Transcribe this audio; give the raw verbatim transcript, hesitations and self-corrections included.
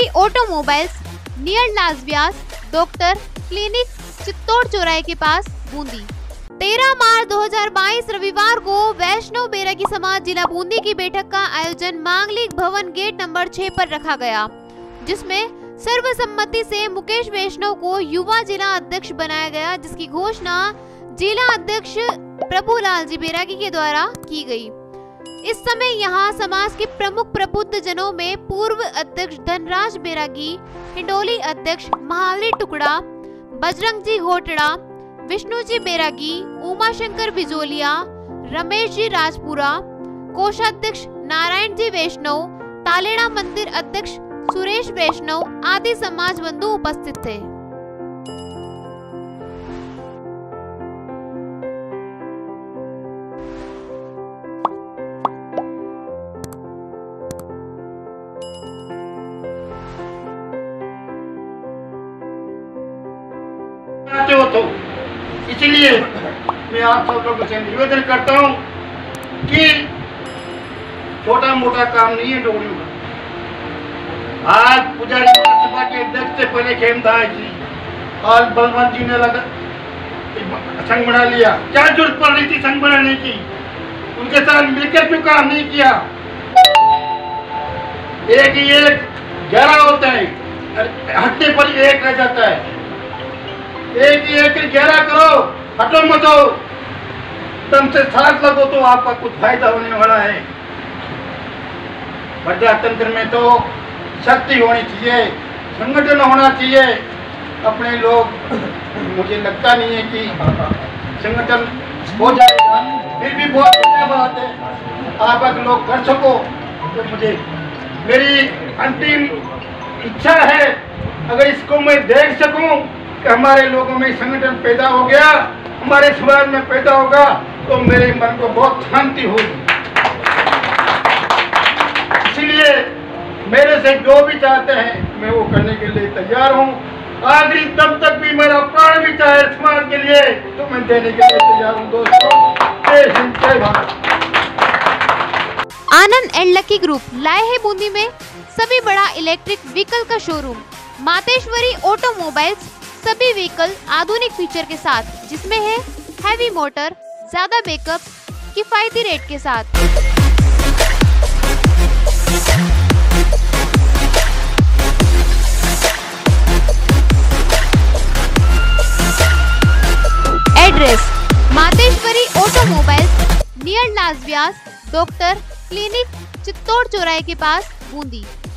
Mateshwari automobiles, near लास Vyas doctor clinic, Chittor चौराहे के पास, बूंदी। तेरह मार्च दो हज़ार बाईस रविवार को वैष्णव बैरागी समाज जिला बूंदी की बैठक का आयोजन मांगलिक भवन गेट नंबर छह पर रखा गया, जिसमें सर्वसम्मति से मुकेश वैष्णव को युवा जिला अध्यक्ष बनाया गया, जिसकी घोषणा जिला अध्यक्ष प्रभुलाल जी बैरागी के द्वारा की गई। इस समय यहां समाज के प्रमुख प्रबुद्ध जनों में पूर्व अध्यक्ष धनराज बैरागी, हिंडोली अध्यक्ष महावली टुकड़ा, बजरंग जी घोटड़ा, विष्णु जी बैरागी, उमाशंकर बिजोलिया, रमेश जी राजपुरा, कोषाध्यक्ष नारायण जी वैष्णव, तालेड़ा मंदिर अध्यक्ष सुरेश वैष्णव आदि समाज बंधु उपस्थित थे। हो तो इसलिए मैं आप सब लोगों से निवेदन करता हूं कि छोटा मोटा काम नहीं है डोगरियों का। आज पुजारी महासभा के अध्यक्ष से पहले खेमदास जी और बलवंत जी ने लगा संघ बना लिया। क्या जरूरत पड़ रही थी संघ बनाने की? उनके साथ मिलकर क्यों काम नहीं किया? एक ही एक ग्यारह होता है, हटने पर एक रह जाता है। एक ही एक ग्यारह करो, हटो मतो, दम से साथ लगो तो आपका कुछ फायदा होने वाला है। प्रजातंत्र में तो शक्ति होनी चाहिए, संगठन होना चाहिए। अपने लोग, मुझे लगता नहीं है कि संगठन हो जाएगा, फिर भी बहुत बढ़िया बात है आप अगर लोग कर सको तो मुझे मेरी अंतिम इच्छा है, अगर इसको मैं देख सकूं कि हमारे लोगों में संगठन पैदा हो गया, हमारे समाज में पैदा होगा, तो मेरे मन को बहुत शांति होगी। इसलिए मेरे से जो भी चाहते हैं मैं वो करने के लिए तैयार हूँ। आखिरी दम तक भी मेरा प्राण भी चाहे समाज के लिए तो मैं देने के लिए तैयार हूँ। दोस्तों, जय हिंद, जय Bharat. Anand and Lucky Group लाए है बूंदी में सभी बड़ा इलेक्ट्रिक व्हीकल का शोरूम मातेश्वरी ऑटोमोबाइल्स। सभी व्हीकल आधुनिक फीचर के साथ, जिसमें है हैवी मोटर, ज्यादा बैकअप, किफायती रेट के साथ। एड्रेस मातेश्वरी ऑटोमोबाइल्स, नियर लास व्यास डॉक्टर क्लिनिक, चित्तौड़ चौराहे के पास, बूंदी।